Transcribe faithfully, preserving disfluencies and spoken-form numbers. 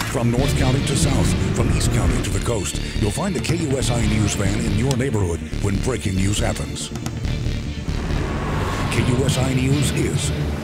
From North County to South, from East County to the coast, you'll find a K U S I News van in your neighborhood when breaking news happens. K U S I News is